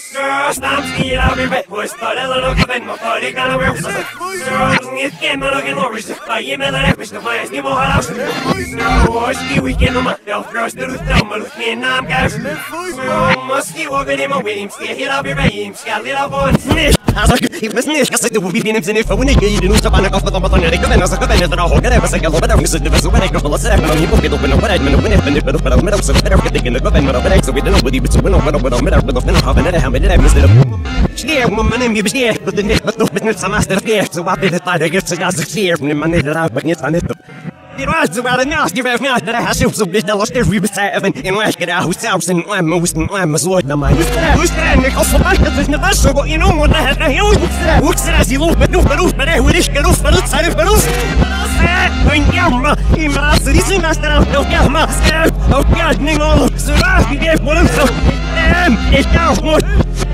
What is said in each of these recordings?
Stam still I'll be back. Was but a little bit more body gonna wear. It came looking more. By you, man, I wish the fires give more house. No, we can no matter. First, the thumb, and I'm gas. Must you walk in him, waiting, stay here, I'll be ready. Scout it up on Snish. He was Nish, I will be in him for when he didn't stop on a couple of the as a covenant that I'll get ever single better. This is the vessel when I go to the he will get open a wide man when it but I'm better so better getting in the government of the so we don't know what he was a winner, but I'm better with a fin of half an hour. How many times did I scare woman and you was here, but the next but no business, I'm master of care. So I did it by the gifts as a fear from the money that I've been on it. It was about a nasty very nice that I have so big that lost every seven in West House House and I'm most and I'm as Lord. Who's standing off the back of the vessel, but you know what I had to hear? Looks as you look, but no, but I would get off the side of the roof. When Yama, in my city, master of Yama, oh, gardening all so I get one of them. It's now what?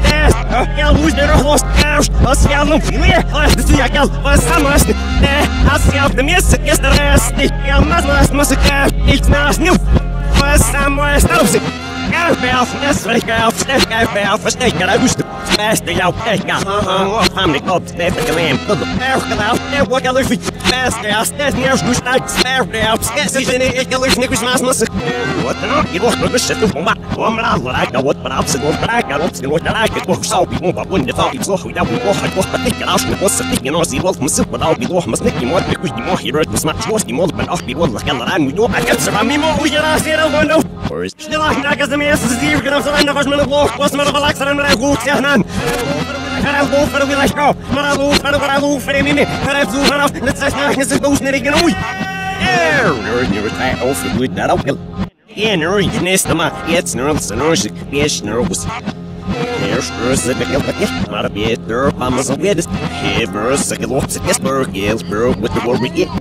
Я лузер хвост каш, освяну филе, аж я кал, посамасти. Освяв место, я стараюсь, я мазлась музыка, их нас не посамасти. Я бел, я свекал, я бел, я рагуст. Beste jouw peka, van de kop, steppen de lamp, tot de erfgeluid, en wat je lucht, beste als het neers moest uit, sterfde op, sketsen in ik je lucht, niks maas mussen. Wat dan ook, je wordt bewust van wat, om er al lijkt, wat maar op, ze wordt bereikt, op, ze wordt bereikt, het wordt zo, wie moet wat wonder, dat iets nog, dat we nog, het wordt betikken, als je het was, ik en als die wolf, mijn super, al die nog, maar snik je moet, ik wist die nog, je ruikt, maar smaak, die moet, maar af, die wil, ik aan, we doen, ik heb ze van me, maar hoe je daar zit, al window. Stil aan, ik als de meeste zier, genoeg te landen, was met een blog, was met een relaxer en met een goed, zeg man. I'll go for the village go. I'll go for the minute. I'll do enough. Let's just not get the ghost in the away. You're that off the good that uphill. Yeah, no, you nest them up. It's nerves and nerves. Yes, nerves. There's the big but not a bit. There, Mamas of Witness. Here, birds, like a lot of Gisburg, Galesburg with the war we get.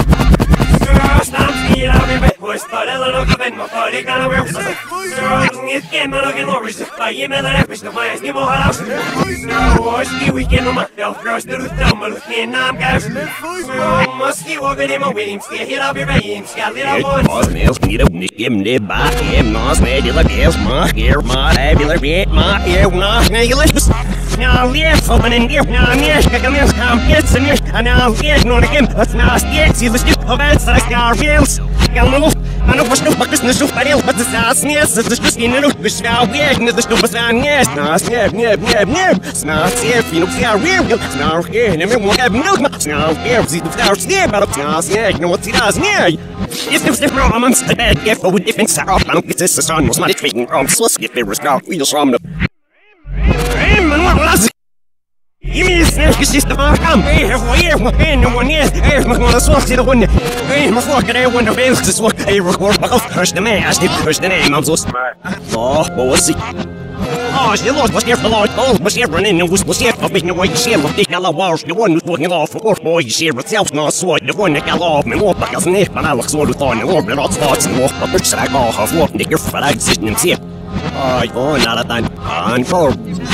Stam still I'll be back. Was but a little bit more body gonna wear. It came looking more. By you, man, I wish the fires give more house. No, we can no matter. First, the thumb, and I'm gas. Must you walk in him, waiting, stay here, I'll be ready. Scout it up on. Was nails, need a nick him, nib back him, nos, regular nails, my hair, my regular bit, my hair, not regulars. Now, yes, open in here, now, yes, I can miss, yes, and now, yes, no, again, but now, yes, you the of it, so I got wheels. I know what's no buckets, no soup, but the sauce, yes, it's just in the loop, which now, yes, the stupid sound, yes, now, snarl, if you know, see how real, snarl, here, and everyone have milk, snarl, here, see the flowers, there, but snarl, yeah, you know what he does, yeah. It's no different amongst the bad gift, but with different sound, I don't get this, the sun was not trading from Swiss, if there was no wheels from the. You mean it's not just the bar come here, and no one is, there's my one as well, see the one, and my fork, and I wonder if this is what I record, but first the man, I did push the name, I'm so smart. Oh, but what's it? Oh, she lost, was here for Lord, oh, was here running, and was here for being away, she looked the yellow walls, the one who's looking off for boy, she herself, not sword, the one that got off, and walked like a snake, but I look sort of on, and walked all thoughts, and walked up, which I go off, walked, nigger, for I sitting and see it. Oh, you're not a time, on for.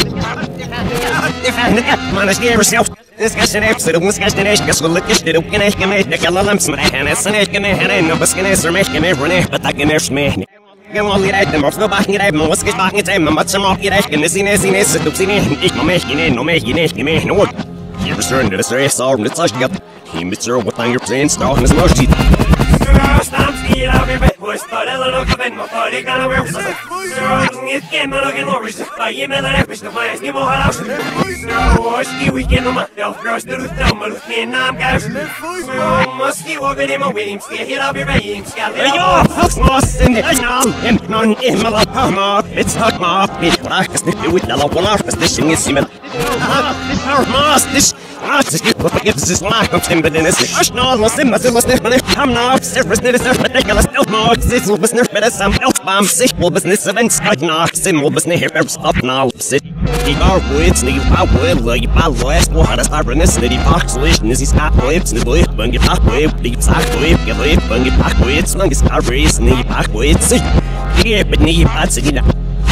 Man, I scare myself. This guy's an absolute one, guy's an ash, will look at it, can I can make the color lamps, and it's an ash, and I know, but skin is a mesh, and everyone, but I can ash me. You only let them off the back, and I'm what's back in time, and what's a mock, and this in this, to see me, no making it, no making it, you may know. He returned to the stress, all the touch up. He mature with on your plane, star in his nose teeth. Stam still I'll be back. Was but a little bit more body gonna wear. It came looking more. By you, man, I wish the fires give more house. No, we can no matter. First, the thumb, and I'm gas. Must you walk in him, waiting, stay here, I'll be ready. Scout it up. You're lost in the now, and none in my lap, it's hot, ma. It's black, it's the with the local artist, this thing is similar. This our mask, this. This is lack of timber in this. I know, was in my silver, but I'm not serious. This is ridiculous. No, this will be better. Some elf bomb, sick will business events. I knock, sim will business here. Stop now, sit. The our woods, the power, you buy last water, stubbornness, the park solution is his hot waves, the boy, bungy park wave, the sack wave, give away, bungy park waves, long as our race, knee park waves. Here, but knee parts again.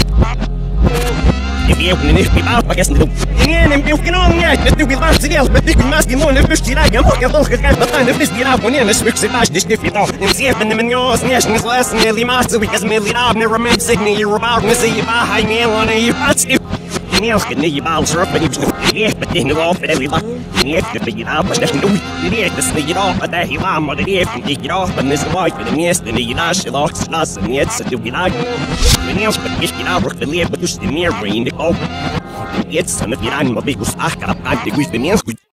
If you open it, be out, I guess, no. And I'm joking on that, but do we last the but they can mask him on the fish. I can look at the guys, but I'm the fish get out when in the switch, this different off. And see if the Minos Nation is less nearly master because merely I've never meant Sydney, you're about to see if I hang in on a Менялся, не ебал, срок, нет, потянул оff, and we lost. Нет, ты поедал, потому что нет, ты съедал, потому что вам, вот нет, ты едал, потому что лайк, ты место, не едашь, и лох, с нас, нет, ты едал. Менялся, подпишки, рух, ты лет, потому что мир, брин, ты оп. Нет, сон, это я не могу, ах, как ты гусь, ты менялся.